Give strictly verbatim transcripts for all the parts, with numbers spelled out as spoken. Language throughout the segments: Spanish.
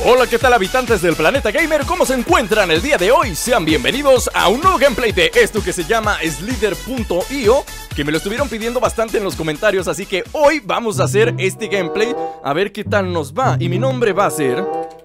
Hola, ¿qué tal, habitantes del planeta gamer? ¿Cómo se encuentran el día de hoy? Sean bienvenidos a un nuevo gameplay de esto que se llama Slither punto i o, que me lo estuvieron pidiendo bastante en los comentarios, así que hoy vamos a hacer este gameplay a ver qué tal nos va. Y mi nombre va a ser...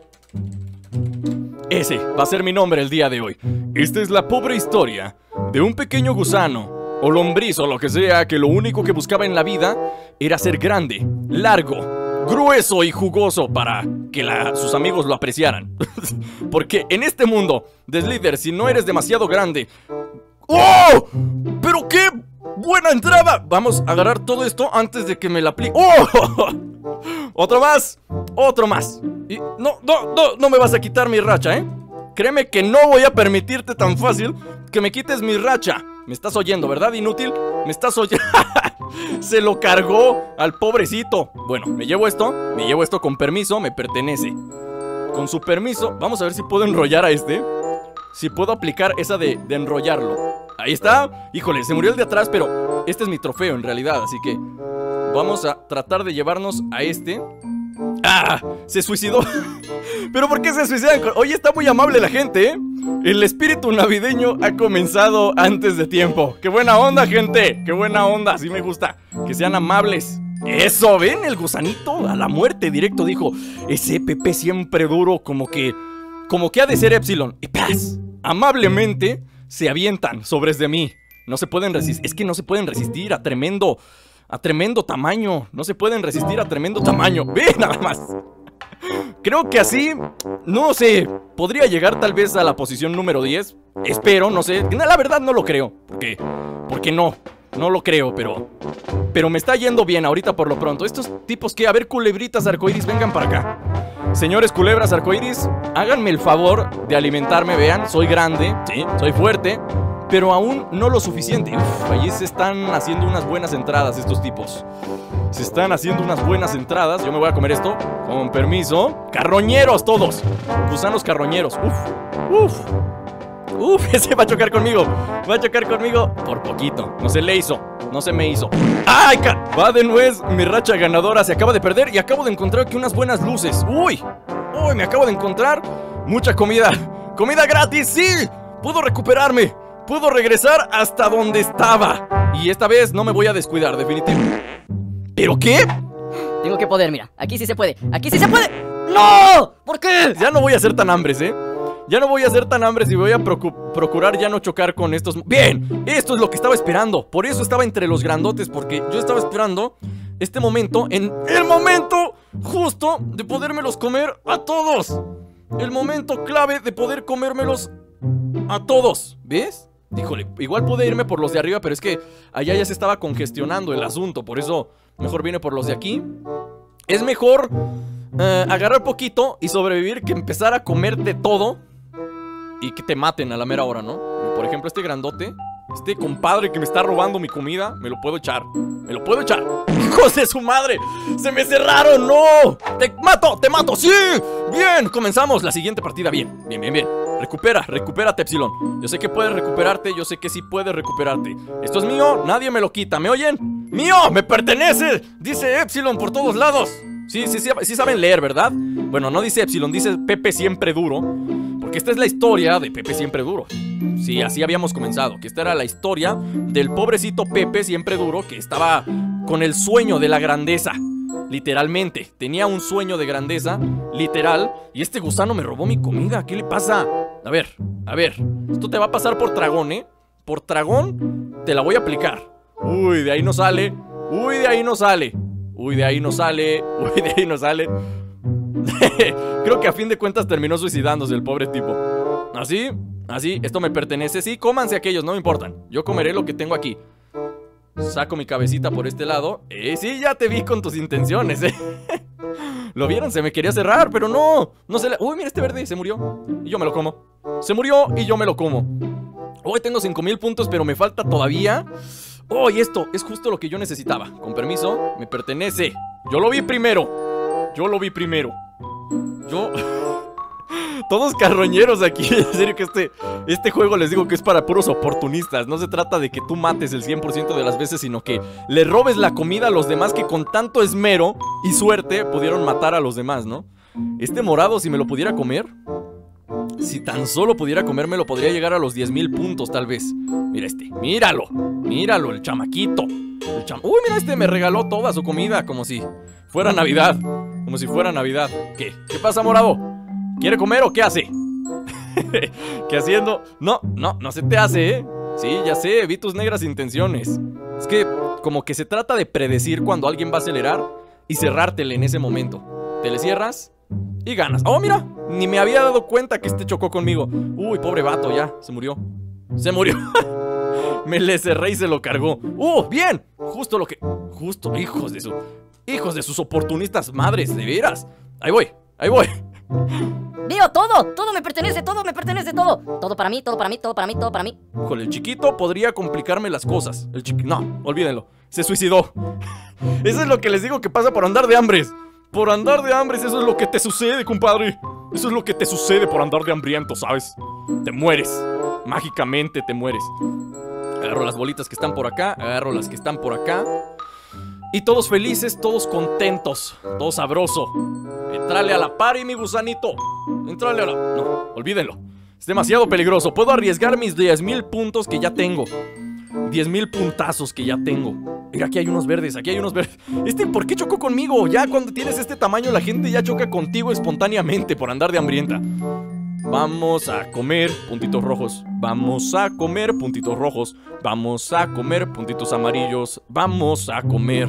Ese va a ser mi nombre el día de hoy. Esta es la pobre historia de un pequeño gusano o lombriz o lo que sea, que lo único que buscaba en la vida era ser grande, largo, grueso y jugoso para que la, sus amigos lo apreciaran. Porque en este mundo de Slither, si no eres demasiado grande... ¡Oh! ¡Pero qué buena entrada! Vamos a agarrar todo esto antes de que me la aplique. ¡Oh! Otro más, otro más. Y no, no, no, no me vas a quitar mi racha, ¿eh? Créeme que no voy a permitirte tan fácil que me quites mi racha. Me estás oyendo, ¿verdad, inútil? Me estás oyendo. Se lo cargó al pobrecito. Bueno, me llevo esto, me llevo esto con permiso, me pertenece. Con su permiso, vamos a ver si puedo enrollar a este. Si puedo aplicar esa de, de enrollarlo. Ahí está. Híjole, se murió el de atrás, pero este es mi trofeo en realidad, así que vamos a tratar de llevarnos a este. ¡Ah! Se suicidó. ¿Pero por qué se suicidan? Oye, está muy amable la gente, ¿eh? El espíritu navideño ha comenzado antes de tiempo. ¡Qué buena onda, gente! ¡Qué buena onda! Así me gusta. Que sean amables. Eso, ¿ven? El gusanito a la muerte directo dijo: ese Pepe siempre duro, como que... Como que ha de ser Epsilon. Y ¡plas! Amablemente se avientan sobres de mí. No se pueden resistir. Es que no se pueden resistir a tremendo... A tremendo tamaño. No se pueden resistir a tremendo tamaño. ¡Ve nada más! Creo que así, no sé, podría llegar tal vez a la posición número diez. Espero, no sé, la verdad no lo creo. ¿Por qué? Porque no, no lo creo, pero... Pero me está yendo bien ahorita por lo pronto. Estos tipos que, a ver, culebritas arcoiris, vengan para acá. Señores culebras arcoiris, háganme el favor de alimentarme, vean, soy grande, sí, soy fuerte, pero aún no lo suficiente. Uf, allí se están haciendo unas buenas entradas estos tipos. Se están haciendo unas buenas entradas. Yo me voy a comer esto, con permiso. Carroñeros todos, gusanos carroñeros. Uf, uf, uf, ese va a chocar conmigo. Va a chocar conmigo por poquito. No se le hizo, no se me hizo. ¡Ay! Va de nuez, mi racha ganadora se acaba de perder. Y acabo de encontrar aquí unas buenas luces. Uy, uy, me acabo de encontrar mucha comida. Comida gratis, sí. Puedo recuperarme, puedo regresar hasta donde estaba. Y esta vez no me voy a descuidar, definitivamente. ¿Pero qué? Tengo que poder, mira, aquí sí se puede, aquí sí se puede. ¡No! ¿Por qué? Ya no voy a ser tan hambres, ¿eh? Ya no voy a ser tan hambres y voy a procu procurar ya no chocar con estos... ¡Bien! Esto es lo que estaba esperando. Por eso estaba entre los grandotes, porque yo estaba esperando este momento, en el momento justo de podérmelos comer a todos. El momento clave de poder comérmelos a todos. ¿Ves? Híjole, igual pude irme por los de arriba, pero es que allá ya se estaba congestionando el asunto. Por eso mejor vine por los de aquí. Es mejor eh, agarrar poquito y sobrevivir que empezar a comerte todo y que te maten a la mera hora, ¿no? Por ejemplo, este grandote, este compadre que me está robando mi comida, me lo puedo echar. Me lo puedo echar. ¡Hijos de su madre! ¡Se me cerraron! ¡No! ¡Te mato! ¡Te mato! ¡Sí! ¡Bien! Comenzamos la siguiente partida. Bien, bien, bien, bien. Recupera, recupérate, Epsilon. Yo sé que puedes recuperarte, yo sé que sí puedes recuperarte. Esto es mío, nadie me lo quita, ¿me oyen? ¡Mío! ¡Me pertenece! Dice Epsilon por todos lados. Sí, sí, sí, sí saben leer, ¿verdad? Bueno, no dice Epsilon, dice Pepe siempre duro. Porque esta es la historia de Pepe siempre duro. Sí, así habíamos comenzado, que esta era la historia del pobrecito Pepe siempre duro, que estaba con el sueño de la grandeza. Literalmente, tenía un sueño de grandeza, literal. Y este gusano me robó mi comida, ¿qué le pasa? A ver, a ver, esto te va a pasar por tragón, ¿eh? Por tragón te la voy a aplicar. Uy, de ahí no sale. Uy, de ahí no sale. Uy, de ahí no sale. Uy, de ahí no sale. Creo que a fin de cuentas terminó suicidándose el pobre tipo. Así, así, esto me pertenece. Sí, cómanse aquellos, no me importan. Yo comeré lo que tengo aquí. Saco mi cabecita por este lado. Eh, sí, ya te vi con tus intenciones, eh. ¿Lo vieron? Se me quería cerrar, pero no. No se le... Uy, mira este verde, se murió. Y yo me lo como. Se murió y yo me lo como. Hoy tengo cinco mil puntos, pero me falta todavía. Oh, y esto es justo lo que yo necesitaba. Con permiso, me pertenece. Yo lo vi primero. Yo lo vi primero. Yo... Todos carroñeros aquí. En serio que este, este juego les digo que es para puros oportunistas. No se trata de que tú mates el cien por ciento de las veces, sino que le robes la comida a los demás que con tanto esmero y suerte pudieron matar a los demás, ¿no? Este morado, si me lo pudiera comer, si tan solo pudiera comérmelo, podría llegar a los diez mil puntos tal vez. Mira este, míralo, míralo, el chamaquito el cham Uy, mira este, me regaló toda su comida como si fuera Navidad. Como si fuera Navidad. ¿Qué? ¿Qué pasa, morado? ¿Quiere comer o qué hace? ¿Qué haciendo? No, no, no se te hace, ¿eh? Sí, ya sé, vi tus negras intenciones. Es que como que se trata de predecir cuando alguien va a acelerar y cerrártele en ese momento. Te le cierras y ganas. ¡Oh, mira! Ni me había dado cuenta que este chocó conmigo. Uy, pobre vato, ya, se murió. Se murió. Me le cerré y se lo cargó. ¡Uh, bien! Justo lo que... Justo, hijos de su... Hijos de sus oportunistas madres, de veras. Ahí voy, ahí voy. Veo todo, todo me pertenece, todo me pertenece, todo. Todo para mí, todo para mí, todo para mí, todo para mí. Con el chiquito podría complicarme las cosas. El chiqui... No, olvídenlo. Se suicidó. Eso es lo que les digo que pasa por andar de hambres. Por andar de hambres, eso es lo que te sucede, compadre. Eso es lo que te sucede por andar de hambriento, ¿sabes? Te mueres. Mágicamente te mueres. Agarro las bolitas que están por acá, agarro las que están por acá. Y todos felices, todos contentos. Todo sabroso. Entrale a la par y mi gusanito. Entrale a la... No, olvídenlo. Es demasiado peligroso. Puedo arriesgar mis diez mil puntos que ya tengo. diez mil puntazos que ya tengo. Mira, aquí hay unos verdes, aquí hay unos verdes. Este, ¿por qué chocó conmigo? Ya cuando tienes este tamaño la gente ya choca contigo espontáneamente por andar de hambrienta. Vamos a comer puntitos rojos. Vamos a comer puntitos rojos. Vamos a comer puntitos amarillos. Vamos a comer.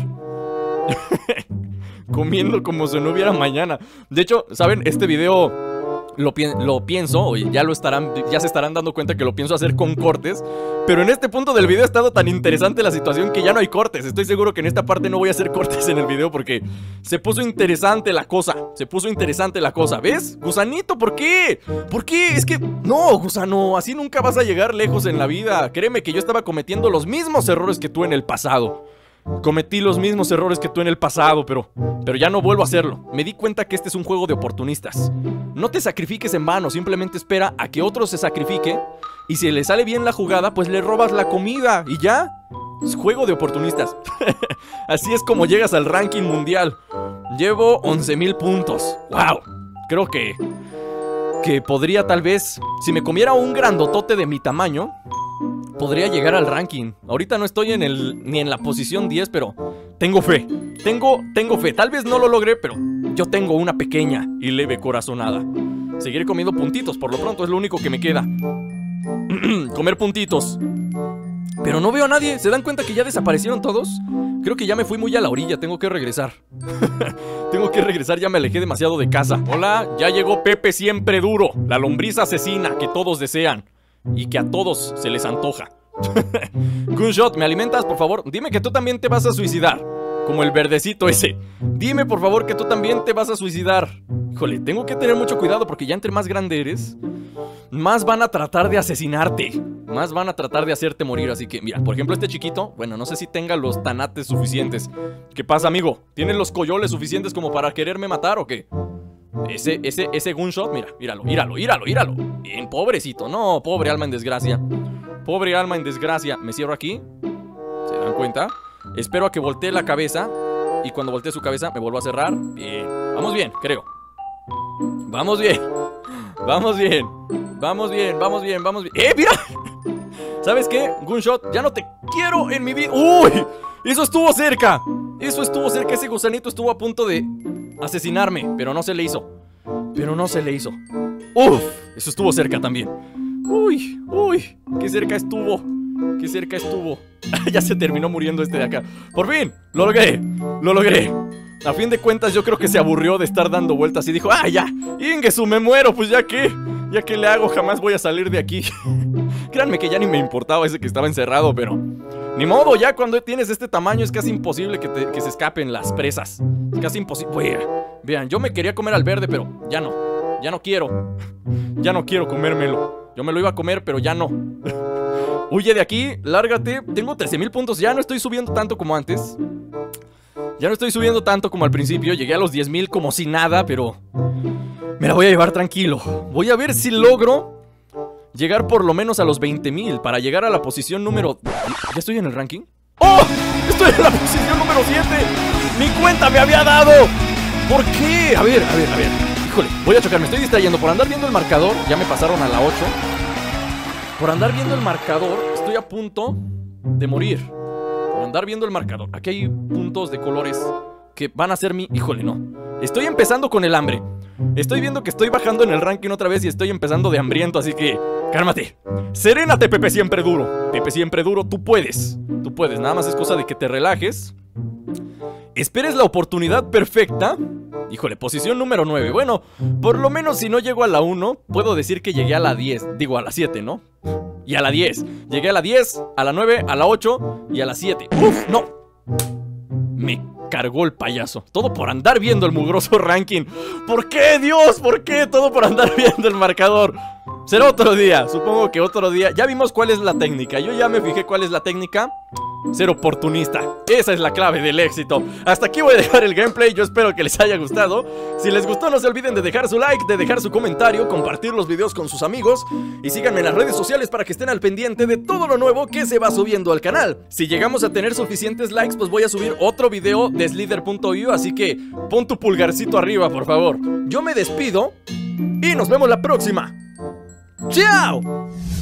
Comiendo como si no hubiera mañana. De hecho, ¿saben? Este video lo, pi lo pienso, y ya lo estarán, ya se estarán dando cuenta que lo pienso hacer con cortes. Pero en este punto del video ha estado tan interesante la situación que ya no hay cortes. Estoy seguro que en esta parte no voy a hacer cortes en el video porque se puso interesante la cosa. Se puso interesante la cosa. ¿Ves? Gusanito, ¿por qué? ¿Por qué? Es que... No, gusano, así nunca vas a llegar lejos en la vida. Créeme que yo estaba cometiendo los mismos errores que tú en el pasado. Cometí los mismos errores que tú en el pasado, pero... Pero ya no vuelvo a hacerlo. Me di cuenta que este es un juego de oportunistas. No te sacrifiques en vano, simplemente espera a que otro se sacrifique. Y si le sale bien la jugada, pues le robas la comida y ya. Es juego de oportunistas. Así es como llegas al ranking mundial. Llevo once mil puntos. ¡Wow! Creo que... Que podría tal vez... Si me comiera un grandotote de mi tamaño... Podría llegar al ranking. Ahorita no estoy en el, ni en la posición diez, pero tengo fe. Tengo, tengo fe. Tal vez no lo logré, pero yo tengo una pequeña y leve corazonada. Seguiré comiendo puntitos, por lo pronto es lo único que me queda. Comer puntitos. Pero no veo a nadie. ¿Se dan cuenta que ya desaparecieron todos? Creo que ya me fui muy a la orilla. Tengo que regresar. Tengo que regresar, ya me alejé demasiado de casa. Hola, ya llegó Pepe Siempre Duro, la lombriz asesina que todos desean y que a todos se les antoja. Gunshot, ¿me alimentas, por favor? Dime que tú también te vas a suicidar. Como el verdecito ese. Dime, por favor, que tú también te vas a suicidar. Híjole, tengo que tener mucho cuidado porque ya entre más grande eres, más van a tratar de asesinarte. Más van a tratar de hacerte morir. Así que, mira, por ejemplo, este chiquito, bueno, no sé si tenga los tanates suficientes. ¿Qué pasa, amigo? ¿Tienes los coyoles suficientes como para quererme matar o qué? Ese, ese, ese gunshot, mira, míralo, míralo, míralo, míralo. Bien, pobrecito, no, pobre alma en desgracia. Pobre alma en desgracia. Me cierro aquí. ¿Se dan cuenta? Espero a que voltee la cabeza. Y cuando voltee su cabeza me vuelvo a cerrar. Bien, vamos bien, creo. Vamos bien. Vamos bien. Vamos bien, vamos bien, vamos bien. ¡Eh, mira! ¿Sabes qué? Gunshot, ya no te quiero en mi vida. ¡Uy! Eso estuvo cerca. Eso estuvo cerca, ese gusanito estuvo a punto de asesinarme, pero no se le hizo. Pero no se le hizo. ¡Uf! Eso estuvo cerca también. ¡Uy! ¡Uy! ¡Qué cerca estuvo! ¡Qué cerca estuvo! Ya se terminó muriendo este de acá. ¡Por fin! ¡Lo logré! ¡Lo logré! A fin de cuentas yo creo que se aburrió de estar dando vueltas y dijo: ¡ah, ya! ¡Ingesu, me muero! Pues ya que... Ya que le hago, jamás voy a salir de aquí. Créanme que ya ni me importaba ese que estaba encerrado, pero... Ni modo, ya cuando tienes este tamaño es casi imposible que, te, que se escapen las presas. Es casi imposible. Vean, vean, yo me quería comer al verde, pero ya no. Ya no quiero. Ya no quiero comérmelo. Yo me lo iba a comer, pero ya no. Huye de aquí, lárgate. Tengo trece mil puntos, ya no estoy subiendo tanto como antes. Ya no estoy subiendo tanto como al principio. Llegué a los diez mil como si nada, pero... Me la voy a llevar tranquilo. Voy a ver si logro llegar por lo menos a los veinte mil para llegar a la posición número... ¿Ya estoy en el ranking? ¡Oh! ¡Estoy en la posición número siete! ¡Mi cuenta me había dado! ¿Por qué? A ver, a ver, a ver. Híjole, voy a chocar, me estoy distrayendo. Por andar viendo el marcador, ya me pasaron a la ocho. Por andar viendo el marcador, estoy a punto de morir. Por andar viendo el marcador. Aquí hay puntos de colores que van a ser mi... Híjole, no. Estoy empezando con el hambre. Estoy viendo que estoy bajando en el ranking otra vez y estoy empezando de hambriento, así que... cálmate. Serénate, Pepe Siempre Duro. Pepe Siempre Duro, tú puedes. Tú puedes, nada más es cosa de que te relajes. Esperes la oportunidad perfecta. Híjole, posición número nueve. Bueno, por lo menos si no llego a la uno, puedo decir que llegué a la diez. Digo, a la siete, ¿no? Y a la diez. Llegué a la diez, a la nueve, a la ocho y a la siete. ¡Uf! ¡No! Me cargó el payaso. Todo por andar viendo el mugroso ranking. ¿Por qué, Dios? ¿Por qué? Todo por andar viendo el marcador. Será otro día, supongo que otro día. Ya vimos cuál es la técnica. Yo ya me fijé cuál es la técnica. Ser oportunista, esa es la clave del éxito. Hasta aquí voy a dejar el gameplay, yo espero que les haya gustado. Si les gustó no se olviden de dejar su like, de dejar su comentario, compartir los videos con sus amigos. Y síganme en las redes sociales para que estén al pendiente de todo lo nuevo que se va subiendo al canal. Si llegamos a tener suficientes likes, pues voy a subir otro video de Slither punto io. Así que pon tu pulgarcito arriba, por favor. Yo me despido y nos vemos la próxima. ¡Chao!